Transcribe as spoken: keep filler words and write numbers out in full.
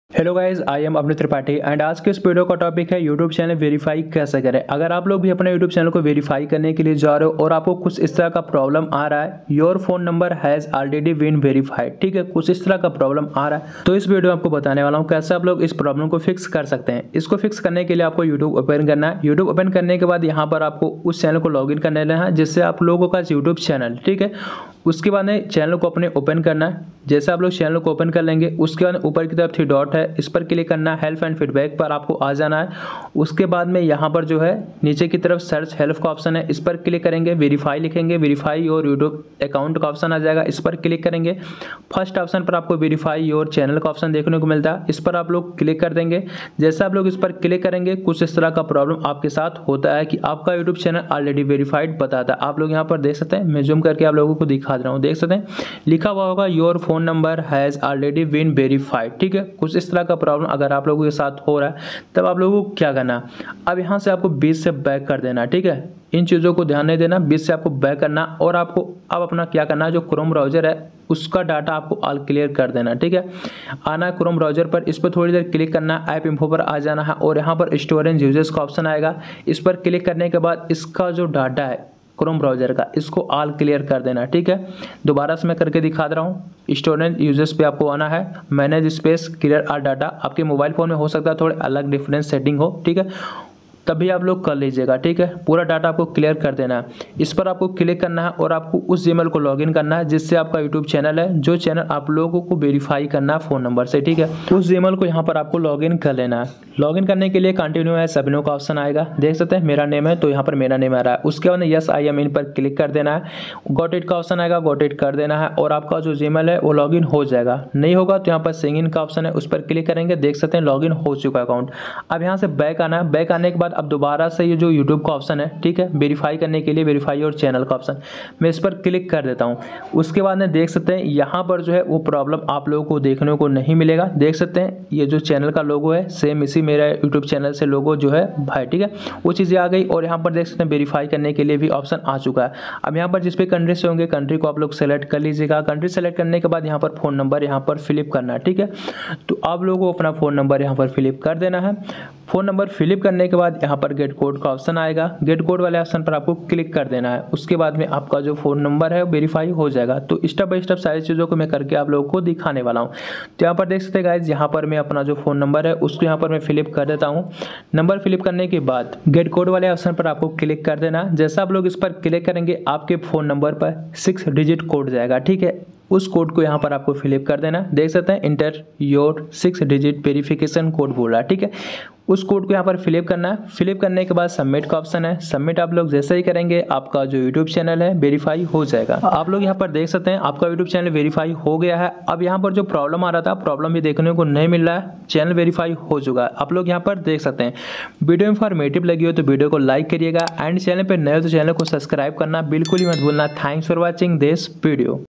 Hello guys, I am Amit Tripathi and आज के इस वीडियो का टॉपिक है यूट्यूब चैनल वेरीफाई कैसे करें। अगर आप लोग भी अपने यूट्यूब चैनल को वेरीफाई करने के लिए जा रहे हो और आपको कुछ इस तरह का प्रॉब्लम आ रहा है, your phone number has already been verified, ठीक है, कुछ इस तरह का प्रॉब्लम आ रहा है, तो इस वीडियो में आपको बताने वाला हूँ कैसे आप लोग इस प्रॉब्लम को फिक्स कर सकते हैं। इसको फिक्स करने के लिए आपको यूट्यूब ओपन करना है। यूट्यूब ओपन करने के बाद यहाँ पर आपको उस चैनल को लॉग इन करने लेना है जिससे आप लोगों का यूट्यूब चैनल, ठीक है। उसके बाद में चैनल को अपने ओपन करना है। जैसे आप लोग चैनल को ओपन कर लेंगे उसके बाद ऊपर की तरफ थ्री डॉट है, इस पर क्लिक करना है। हेल्प एंड फीडबैक पर आपको आ जाना है। उसके बाद में यहाँ पर जो है नीचे की तरफ सर्च हेल्प का ऑप्शन है, इस पर क्लिक करेंगे। वेरीफाई लिखेंगे, वेरीफाई और यूट्यूब अकाउंट का ऑप्शन आ जाएगा, इस पर क्लिक करेंगे। फर्स्ट ऑप्शन पर आपको वेरीफाई और चैनल का ऑप्शन देखने को मिलता है, इस पर आप लोग क्लिक कर देंगे। जैसे आप लोग इस पर क्लिक करेंगे कुछ इस तरह का प्रॉब्लम आपके साथ होता है कि आपका यूट्यूब चैनल ऑलरेडी वेरीफाइड बताता है। आप लोग यहाँ पर देख सकते हैं, मैं जूम करके आप लोगों को दिखा दे रहा हूँ, देख सकते हैं लिखा हुआ होगा your phone number has already been verified, ठीक है। कुछ इस तरह का प्रॉब्लम अगर आप लोगों के साथ हो रहा है तब आप लोगों को क्या करना, अब यहाँ से आपको बीच से बैक कर देना, ठीक है। इन चीज़ों को ध्यान नहीं देना, बीच से आपको बैक करना और आपको अब अपना क्या करना है, जो क्रोम ब्राउजर है उसका डाटा आपको ऑल क्लियर कर देना, ठीक है। आना है क्रोम ब्राउजर पर, इस पर थोड़ी देर क्लिक करना है, ऐप इन्फो पर आ जाना है और यहाँ पर स्टोरेज यूजर्स का ऑप्शन आएगा। इस पर क्लिक करने के बाद इसका जो डाटा है क्रोम ब्राउजर का, इसको ऑल क्लियर कर देना, ठीक है। दोबारा से मैं करके दिखा दे रहा हूँ। स्टोरेज यूजर्स पे आपको आना है, manage space clear all data. आपके मोबाइल फ़ोन में हो सकता है थोड़े अलग डिफरेंस सेटिंग हो, ठीक है, तभी आप लोग कर लीजिएगा, ठीक है। पूरा डाटा आपको क्लियर कर देना है। इस पर आपको क्लिक करना है और आपको उस जीमेल को लॉगिन करना है जिससे आपका यूट्यूब चैनल है, जो चैनल आप लोगों को वेरीफाई करना है फ़ोन नंबर से, ठीक है। उस जीमेल को यहाँ पर आपको लॉगिन कर लेना है। लॉगिन करने के लिए कंटिन्यू है सबनो का ऑप्शन आएगा, देख सकते हैं मेरा नेम है तो यहाँ पर मेरा नेम आ रहा है। उसके बाद यस आई एम इन पर क्लिक कर देना है। गॉट इट का ऑप्शन आएगा, गॉट इट कर देना है और आपका जो जीमेल है वो लॉगिन हो जाएगा। नहीं होगा तो यहाँ पर सिंग इन का ऑप्शन है, उस पर क्लिक करेंगे, देख सकते हैं लॉगिन हो चुका अकाउंट। अब यहाँ से बैक आना है। बैक आने के बाद अब दोबारा से जो यूट्यूब का ऑप्शन है, ठीक है, वेरीफाई करने के लिए वेरीफाई और चैनल का ऑप्शन, मैं इस पर क्लिक कर देता हूं। उसके बाद में देख सकते हैं यहां पर जो है वो प्रॉब्लम आप लोगों को देखने को नहीं मिलेगा। देख सकते हैं ये जो चैनल का लोगो है सेम इसी मेरा यूट्यूब चैनल से लोगो जो है भाई, ठीक है, वो चीज़ें आ गई। और यहाँ पर देख सकते हैं वेरीफाई करने के लिए भी ऑप्शन आ चुका है। अब यहाँ पर जिस पे कंट्री से होंगे कंट्री को आप लोग सेलेक्ट कर लीजिएगा। कंट्री सेलेक्ट करने के बाद यहाँ पर फ़ोन नंबर यहाँ पर फिलिप करना है, ठीक है। तो आप लोगों को अपना फ़ोन नंबर यहाँ पर फिलिप कर देना है। फ़ोन नंबर फिलिप करने के बाद यहाँ पर गेट कोड का ऑप्शन आएगा, गेट कोड वाले ऑप्शन पर आपको क्लिक कर देना है। उसके बाद में आपका जो फ़ोन नंबर है वेरीफाई हो जाएगा। तो स्टेप बाय स्टेप सारी चीज़ों को मैं करके आप लोगों को दिखाने वाला हूँ। तो यहाँ पर देख सकते हैं गाइज, यहाँ पर मैं अपना जो फ़ोन नंबर है उसको यहाँ पर मैं फिलिप कर देता हूँ। नंबर फिलिप करने के बाद गेट कोड वाले ऑप्शन पर आपको क्लिक कर देना। जैसा आप लोग इस पर क्लिक करेंगे आपके फ़ोन नंबर पर सिक्स डिजिट कोड जाएगा, ठीक है। उस कोड को यहाँ पर आपको फिलिप कर देना। देख सकते हैं enter your six digit verification code बोल रहा है, ठीक है। उस कोड को यहाँ पर फिलिप करना है। फिलिप करने के बाद सबमिट का ऑप्शन है, सबमिट आप लोग जैसे ही करेंगे आपका जो यूट्यूब चैनल है वेरीफाई हो जाएगा। आप लोग यहाँ पर देख सकते हैं आपका यूट्यूब चैनल वेरीफाई हो गया है। अब यहाँ पर जो प्रॉब्लम आ रहा था प्रॉब्लम भी देखने को नहीं मिल रहा है, चैनल वेरीफाई हो चुका है। आप लोग यहाँ पर देख सकते हैं। वीडियो इन्फॉर्मेटिव लगी हो तो वीडियो को लाइक करिएगा एंड चैनल पर नए हो तो चैनल को सब्सक्राइब करना बिल्कुल ही मत भूलना। Thanks for watching this video.